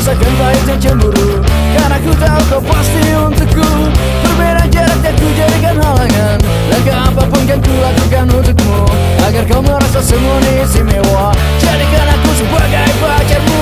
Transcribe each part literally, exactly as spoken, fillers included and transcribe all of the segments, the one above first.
rasakan pahitnya cemburu, karena ku tahu kau pasti untukku. Perbedaan jarak tak ku jadikan halangan, langkah apapun kan ku lakukan untukmu, agar kau merasa semua ini istimewa. Jadikan aku sebagai pacarmu.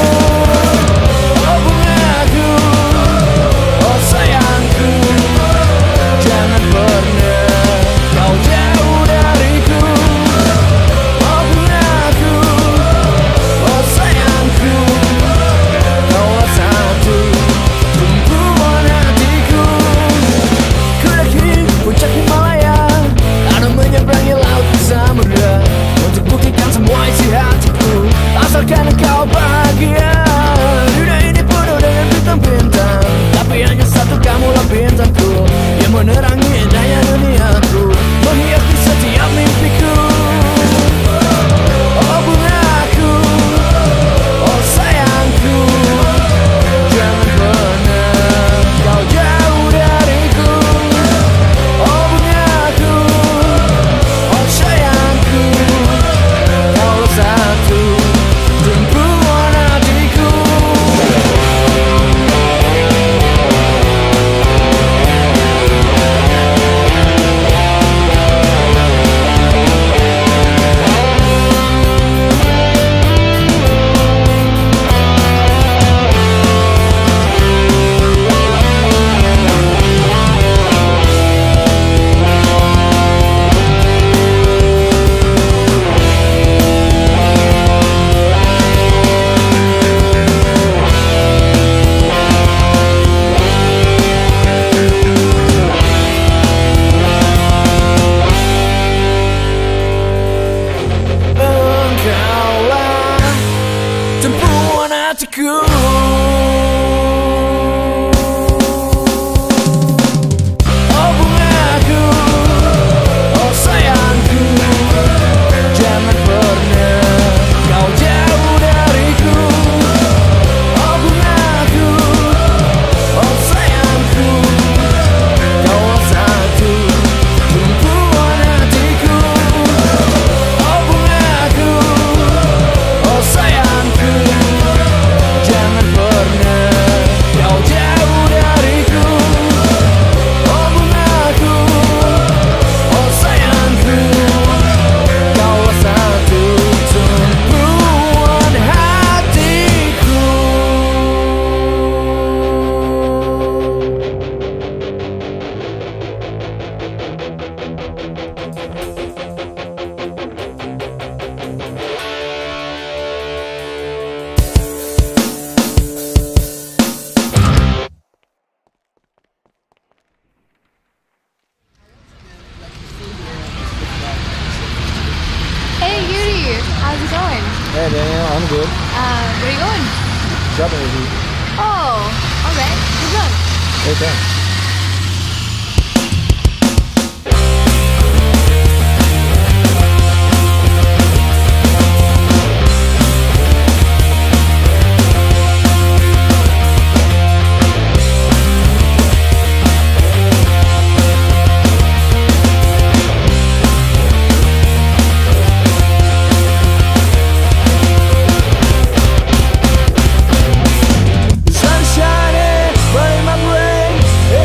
Oh bungaku, oh sayangku, jangan pernah kau jauh dariku. Oh bungaku, oh sayangku, kaulah satu tumpuan hatiku. Ku daki puncak Himalaya, lalu menyeberangi laut samudra, untuk buktikan semua isi hatiku, asalkan engkau bahagia. Dunia ini penuh dengan bintang-bintang, tapi hanya satu kamulah bintangku, yang menerangi indahnya duniaku, menghiasi setiap mimpiku. Oh bungaku, oh sayangku, jangan pernah kau jauh dariku. Oh bungaku, oh sayangku, kaulah satu tumpuan hatiku. Engkaulah tumpuan hatiku. Oh bungaku, oh sayangku, jangan pernah kau jauh dariku. Oh bungaku, oh sayangku, kaulah satu tumpuan hatiku. Oh bungaku, oh sayangku, jangan pernah kau jauh dariku. Oh bungaku, oh sayangku, kaulah satu tumpuan hatiku. Hey Yuri, how's it going? Hey Daniel, I'm good. Uh, where are you going? Shopping with you. Oh, alright, good luck. Hey, thanks. Sunshine, but in my brain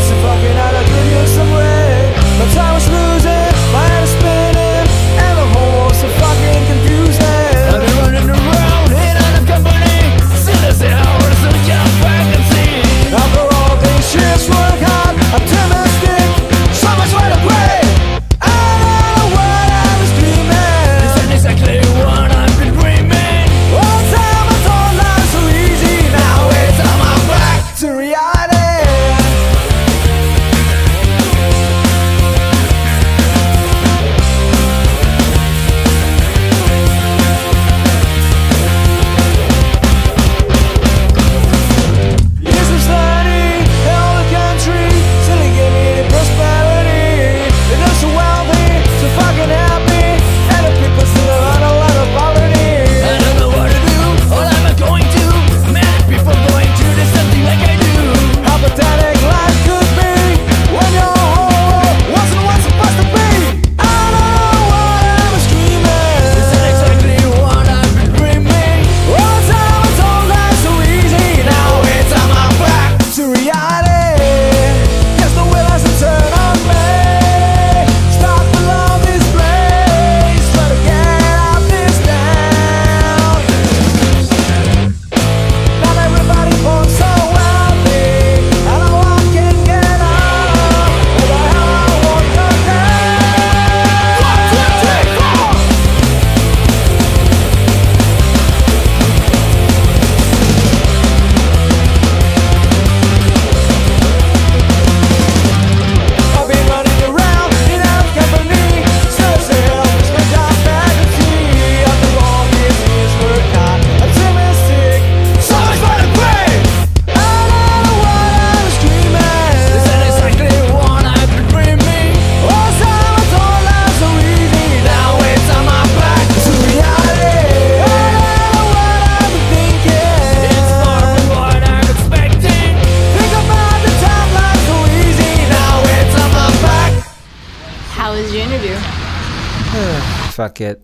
fuck it.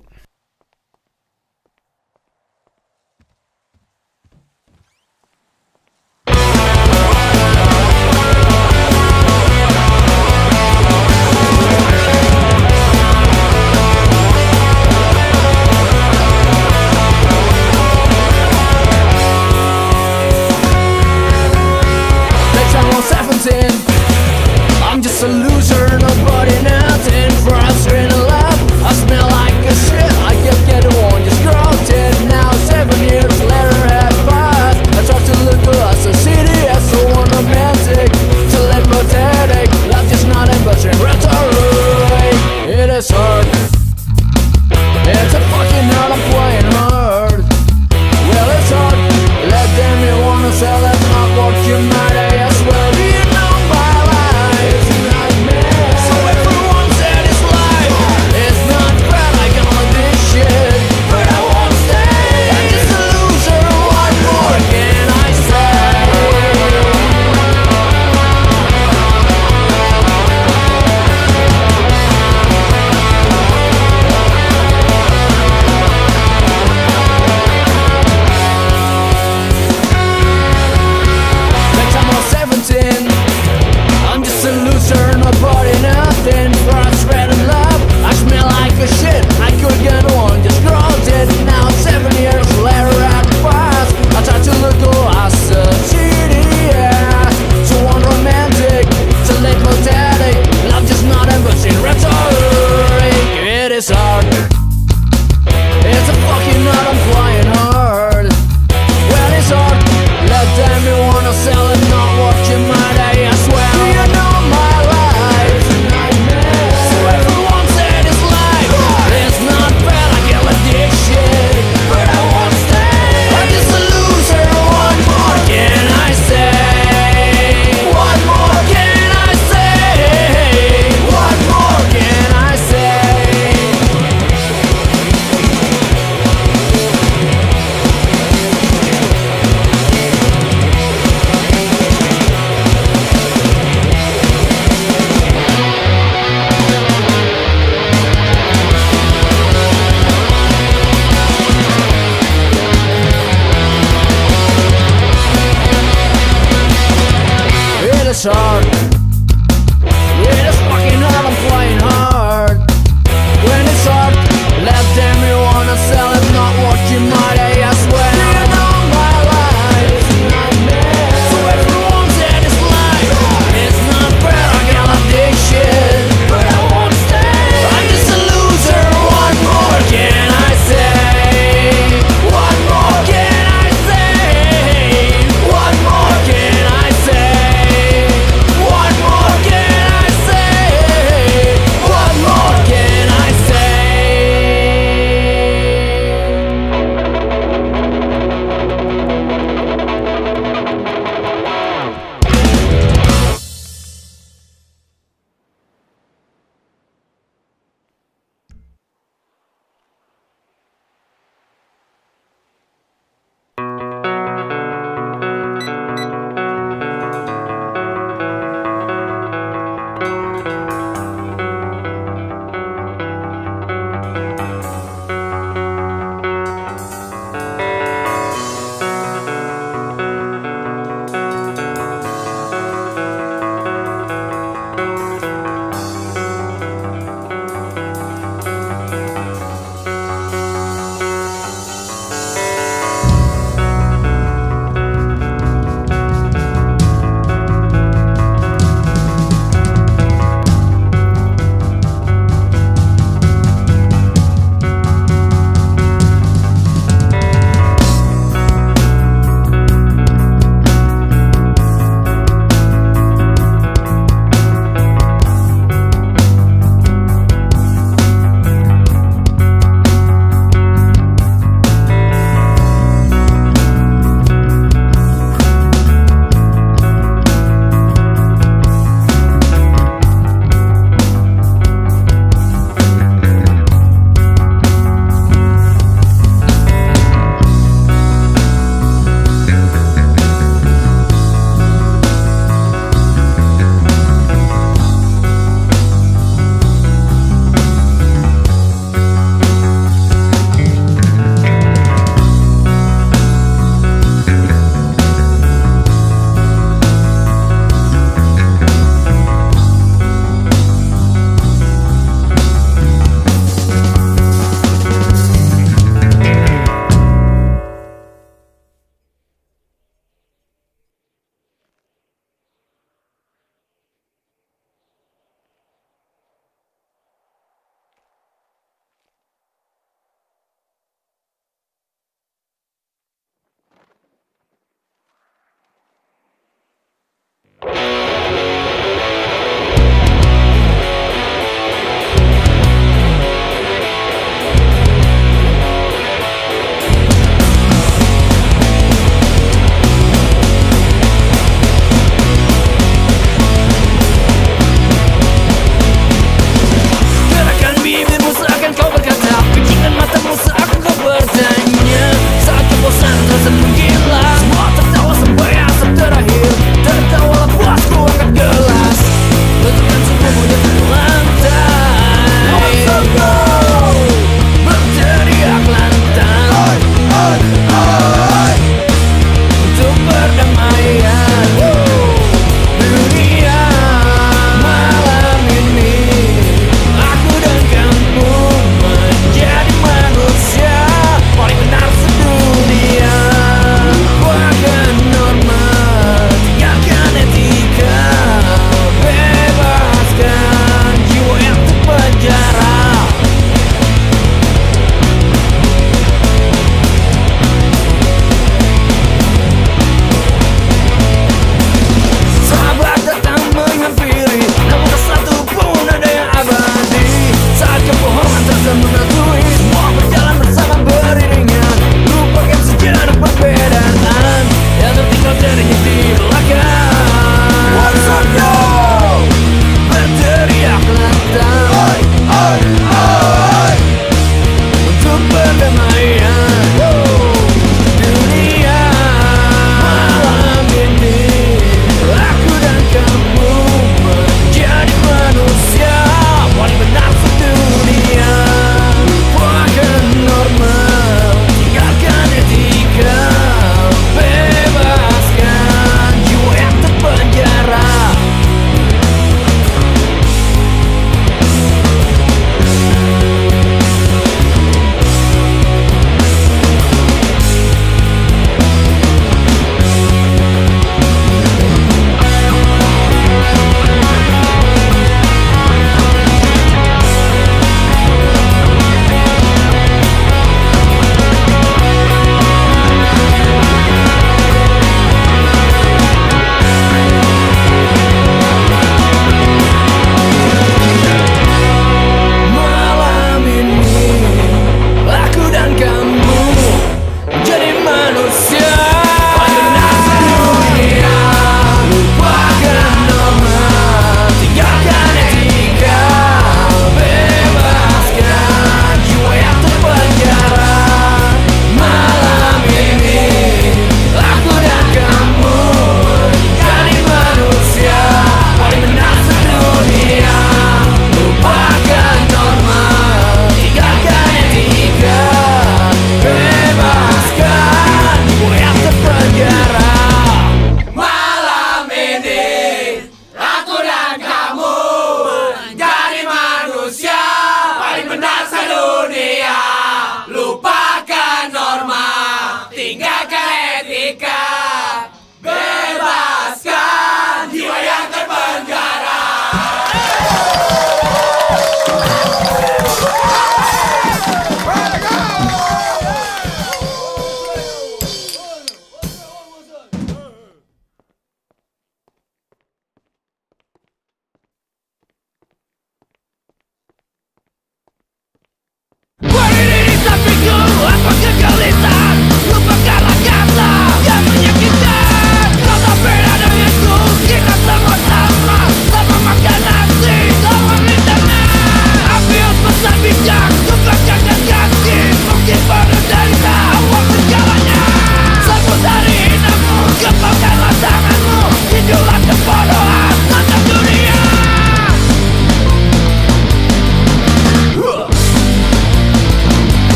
I'm just a loser, nobody nothing. Frustrated love, I smell like a shit. I can't get on, just grunted. Now seven years later have passed. I try to look at a city as so unromantic, so let pathetic. Love just not embarrassing rhetoric. It is hard. It's a fucking hard, I'm playing hard. Well, it's hard. Let them you wanna sell it, not what you might as well. You know my life is a nightmare. So everyone said it's life. It's not bad, I got all this shit, but I won't stay. I'm just a loser, what more can I say? I'm just a loser, nobody nothing. Frustrated love, I smell like a shit. I could get on, just grunted. Now seven years later at past, I try to look as a shitty ass. So unromantic, so late pathetic. Love just not embarrassing rhetoric. It is hard. It's a fucking hard, I'm flying hard. Well, it's hard. Let them you wanna sell it, not what you might I swear. You know my life is a nightmare. So everyone said it's life. It's not bad, I get like this shit, but I won't stay. I'm just a loser, what more can I say? What more can I say? What more can I say?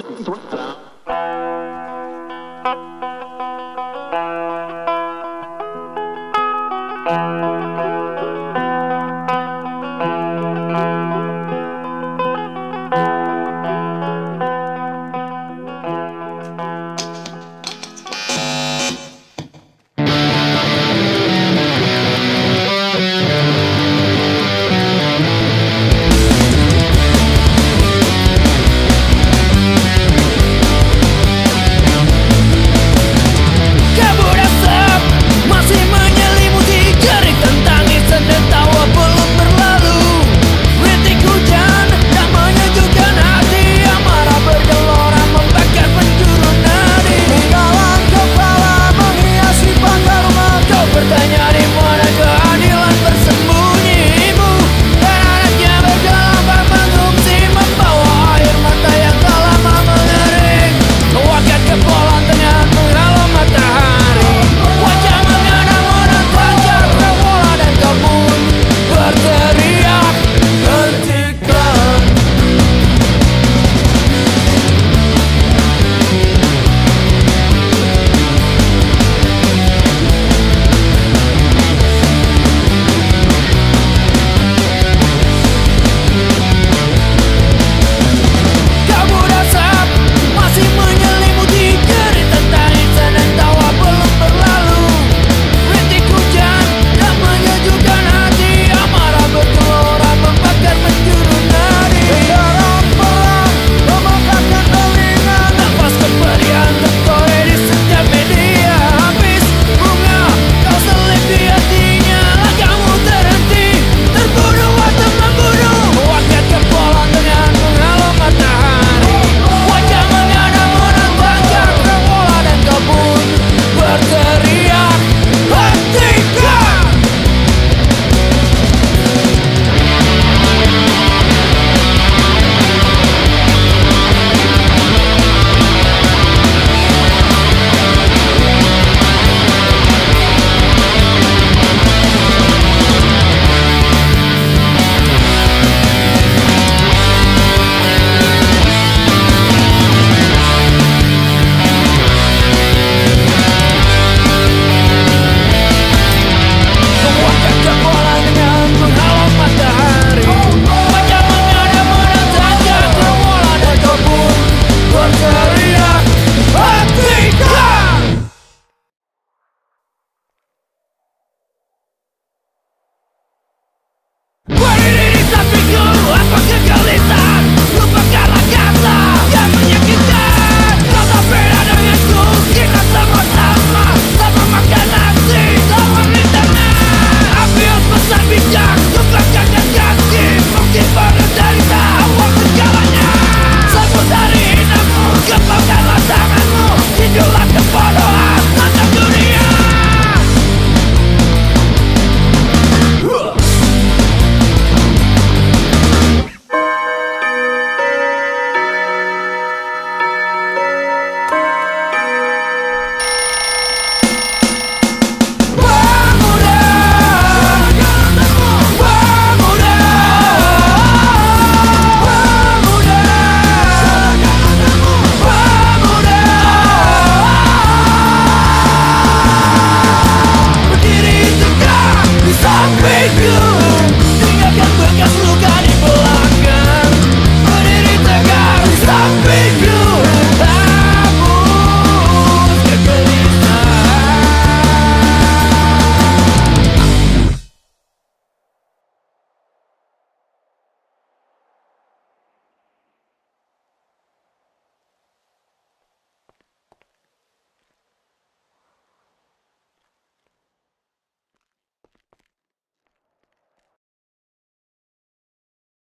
Hello.